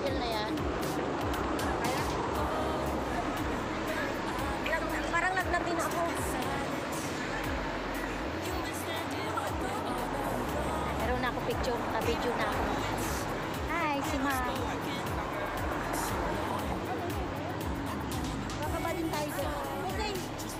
tricycle na yan. Parang naglabi na ako. Meron na ako picture, video na ako. Hi, si Ma. Kakaba din tayo dyan. Okay.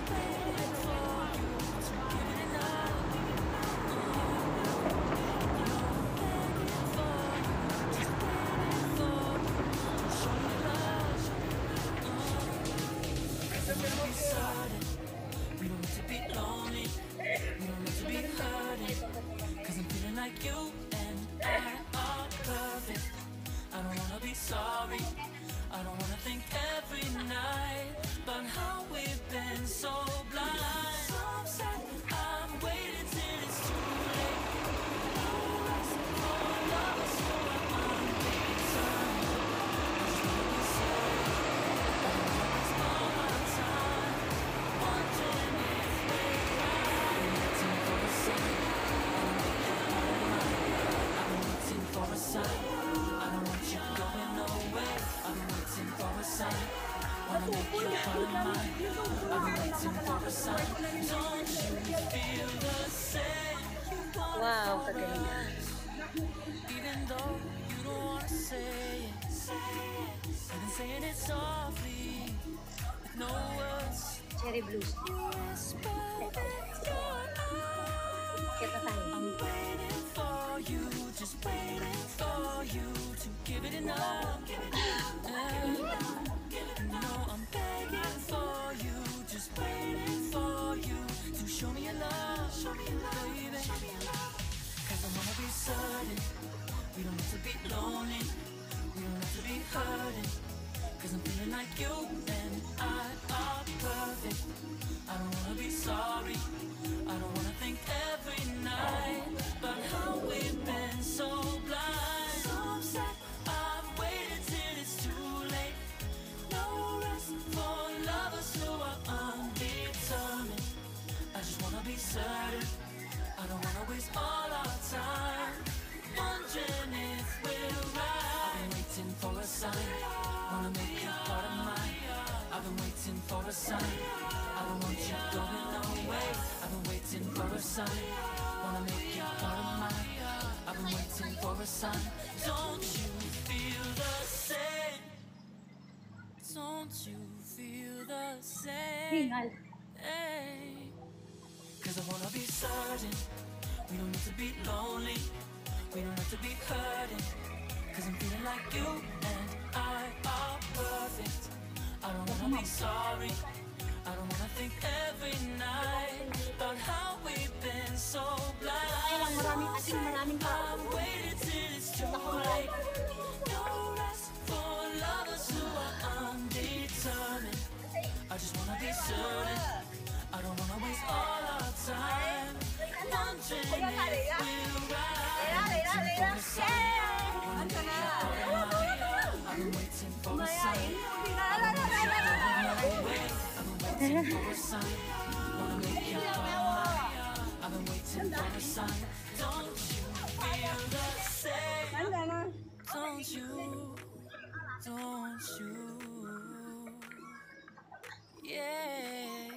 We don't need to be lonely. We don't need to be hurting. Cause I'm feeling like you and I are perfect. I don't wanna be sorry. I don't wanna think every night about how we've been so blind. So upset, I'm waiting till it's too late. No rest for lovers who are undetermined. Just wanna be certain. All our time, wondering if we're right. Waiting for a sign. I've been waiting for a sign. I don't want you going nowhere. I've been waiting for a sign. Wanna make you part of mine. I've been waiting for a sign. Don't you feel the same? Wow, kaganda. Even though you don't wanna say it, I've been saying it softly with no words. Cherry blues. Kita tayo. I'm waiting for you, just waiting for you to give it enough. No, I'm begging for you, just waiting for you to show me your love, baby. Cause I wanna be certain, we don't need to be lonely, we don't have to be hurting. Cause I'm feeling like you and I are perfect. I don't wanna be sorry, I don't wanna think every night about how we've been so blind. So upset, I've waited till it's too late. No rest for lovers who are undetermined. I just wanna be certain, I don't wanna waste all our time wondering if we're right. I've been waiting for a sign, wanna make you part of mine. I've been waiting for a sign, I don't want you going away. I've been waiting for a sign, wanna make you part of mine. I've been waiting for a sign. Don't you feel the same? Don't you feel the same? Hingal. Hey. Cause I wanna be certain, we don't need to be lonely, we don't have to be hurting. Cause I'm feeling like you and I are perfect. I don't wanna be sorry, I don't wanna think every night about how we've been so blind. I'm waiting till it's too late. No rest for lovers who are undetermined. I just wanna be certain, I don't wanna waste all our time wondering if we're right. I've been waiting for a sign. I've been waiting for a sign. Wanna make you mine. I've been waiting for a sign. Don't you feel the same? Don't you? Don't you? Yeah.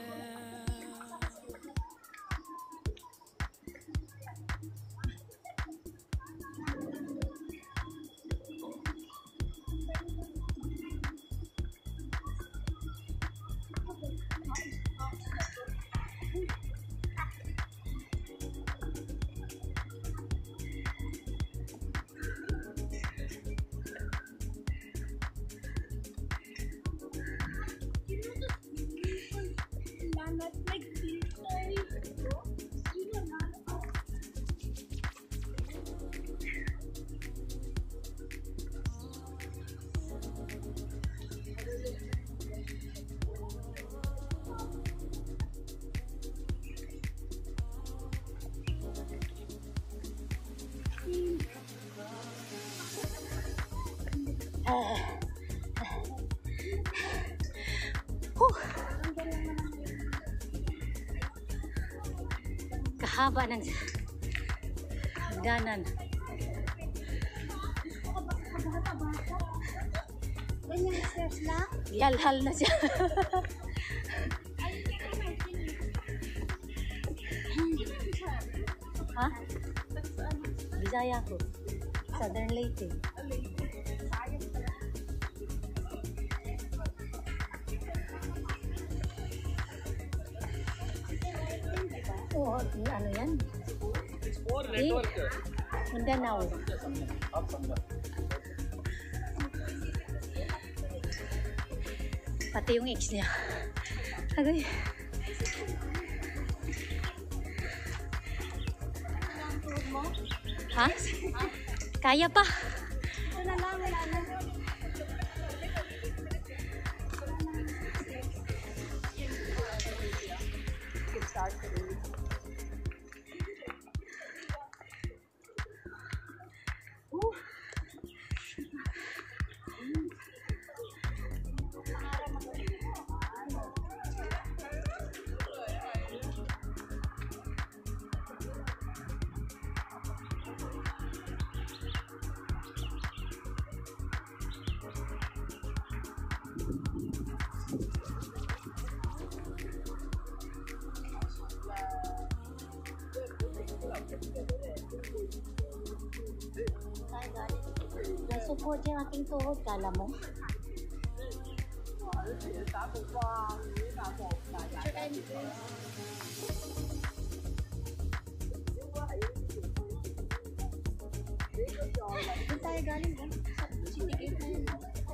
Kahaba ng hagdanan. Ganyan stairs lang. Yalhal na siya. Ha? Bisaya ko. Southern Leyte. Oo, ano yan? Mindanao. Pati yung ex niya. Agay. Ha? Kaya pa. Ito na lang, wala na. Support yung aking tuhod, kala mo? Doon tayo galing ba? Sinigit na yun.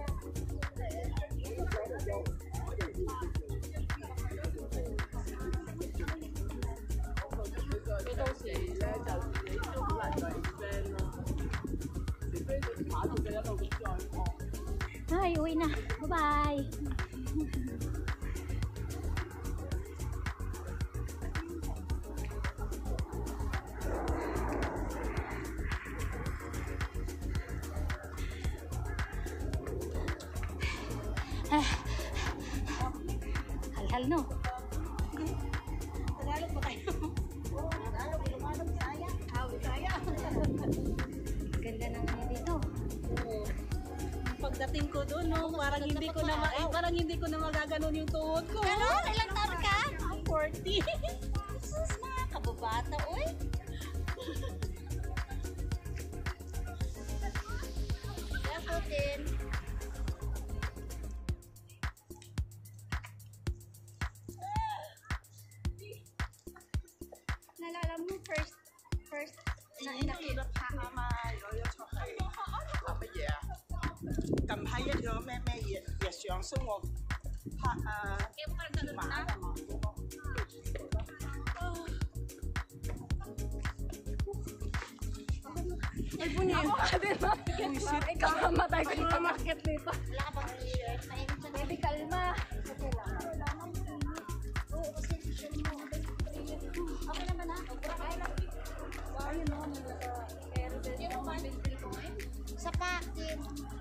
Ay, uwi na. Bye-bye. Hal-hal no. Tagalog ba kayo? Oo, Tagalog. Lumalog, saya. Saya. Ganda ng ano dito. Pagdating ko doon, no, parang hindi ko na magaganon yung tuhod ko. Ano? Ilang taon ka? 40. Sus, mga kababata, uy. Kaya putin. Nalala mo, first na inakit. 近排一樣咩日常生活拍馬啊嘛。 Ay, bunyi. Ikaw mamatay ko yung market nito. Wala ka bang t-shirt? Mainit siya. Baby, kalma. Okay lang. Oo, kasi t-shirt mo. Okay naman ha? Ayun, no, nasa-air. Sa packet.